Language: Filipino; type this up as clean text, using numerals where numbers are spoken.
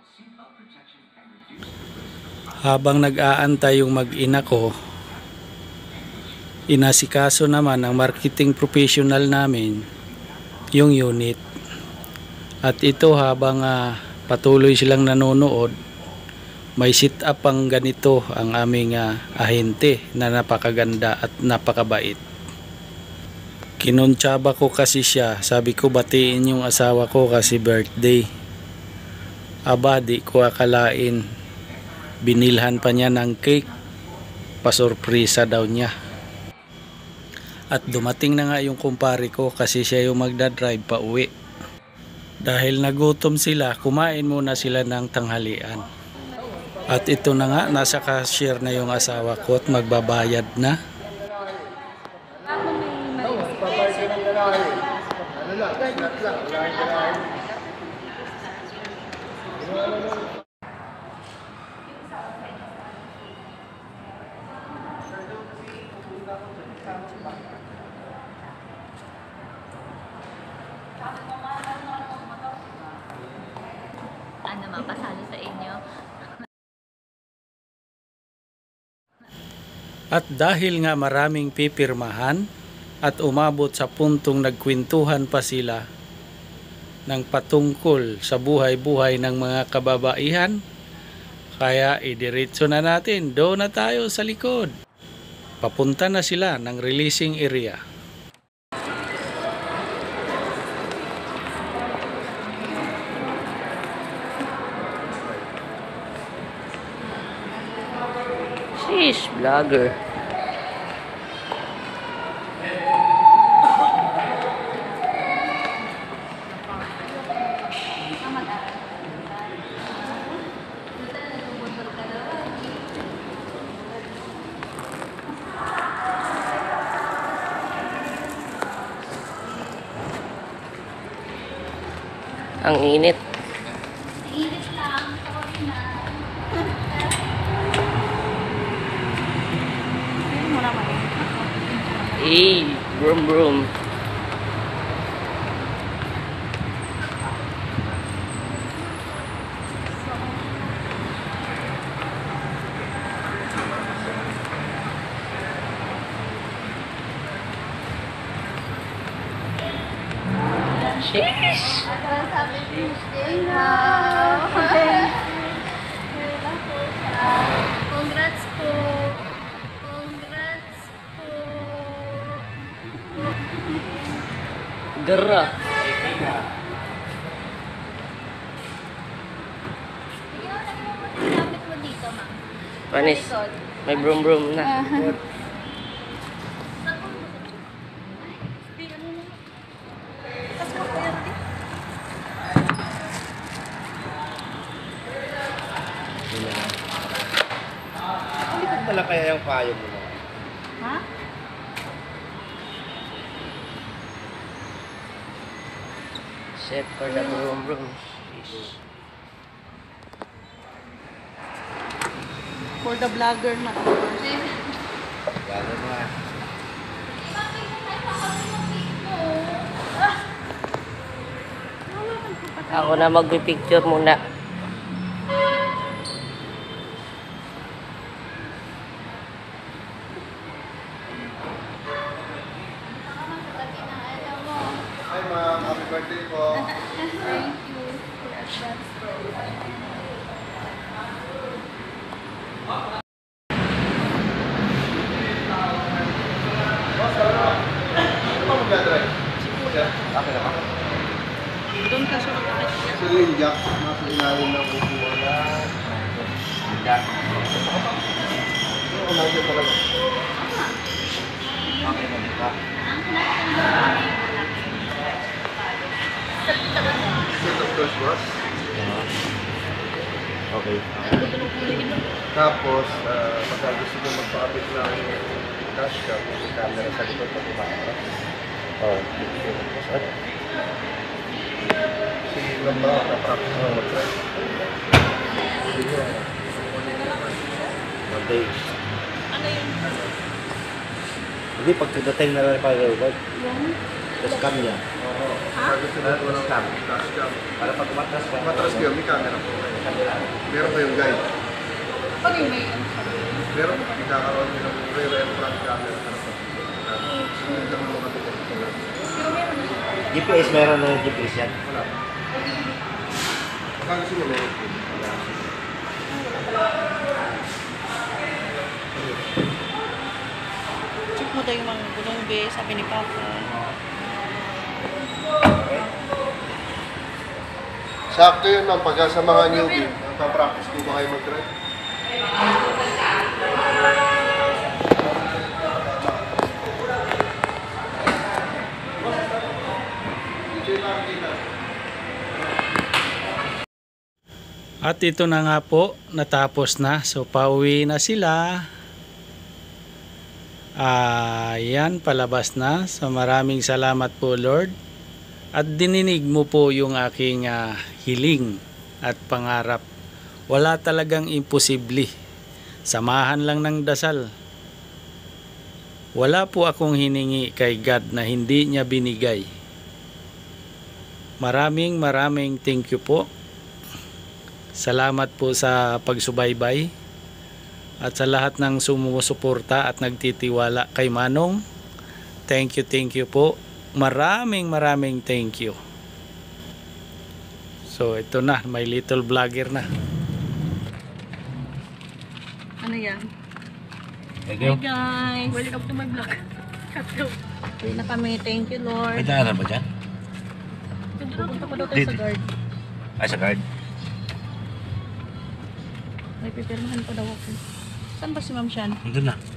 Habang nag-aantay yung mag-ina ko, inasikaso naman ng marketing professional namin yung unit. At ito habang patuloy silang nanonood, may sit up ang ganito ang aming ahente na napakaganda at napakabait. Kinuntsaba ko kasi siya, sabi ko batiin yung asawa ko kasi birthday. Aba, di ko akalain, binilhan pa niya ng cake, pasurpresa daw niya. At dumating na nga yung kumpare ko kasi siya yung magdadrive pa uwi. Dahil nagutom sila, kumain muna sila ng tanghalian. At ito na nga, nasa cashier na yung asawa ko at magbabayad na. Ano mapasalo sa inyo? At dahil nga maraming pipirmahan at umabot sa puntong nagkwentuhan pa sila ng patungkol sa buhay-buhay ng mga kababaihan, kaya idiretso na natin, doon na tayo sa likod. Papunta na sila ng releasing area. Sheesh, vlogger. Ang init. Init lang. Sorry na. Eh, brum brum. Sheesh. Congrats po. Congrats po. Gara. Lapit mo dito, ma'am. Panis. May brum brum na. Likod pala kaya yung payo mo na. Ha? Set for the brum brum. Sheesh. For the vlogger na. Gano'n nga. Ako na magpipicture muna. Hi ma'am, happy birthday po. Thank you for advance. Ano ba mag-drive? Sir, okay na ba? Doon ka siya. Si Linja, nasa ilalim ng upuan na. Linja. Ano na siya talaga? Okay na ba? Set of first was? Okay. Tapos, pagka gusto mo magpa-update ng cash card, yung camera sa likod pag umaharap. Oo. Si Lamba, na-practice mo mag-try. Monday. Ano yun? Hindi, pag dating na lang pag-record. Tapos cam niya. Ha? gusto mo po ng dashcam. Para pag umatras ka. Matras kayo, may camera po kayo. Meron po yung guide. Pag yung may ano sabi. Meron po, ikakaroon nyo ng rear and front camera. Hindi naman mga tutok. Pero meron na siya. GPS, meron na yung GPS yan. Wala. Baka gusto mo meron po. Check mo daw yung mga gulong be, sabi ni Papa. Sakto yun ma'am, pagka sa mga newbie, nagpa-practice po ba kayo mag-drive? At ito na nga po, natapos na. So pauwi na sila. Ayan, palabas na. So maraming salamat po Lord. At dininig mo po yung aking hiling at pangarap. Wala talagang imposible. Samahan lang ng dasal. Wala po akong hiningi kay God na hindi niya binigay. Maraming thank you po. Salamat po sa pagsubaybay at sa lahat ng sumusuporta at nagtitiwala kay Manong. Thank you po. Maraming thank you. So ito na, may little vlogger na. Ano yan? Thank Hi guys! Welcome to my vlog. Cut go. Uwi na kami. Thank you Lord. May daanan ba dyan? Pupunta pa daw tayo sa guard. Ay, sa guard. May pipirmahan pa daw ako. Saan ba si Ma'am Shan? Nandun na.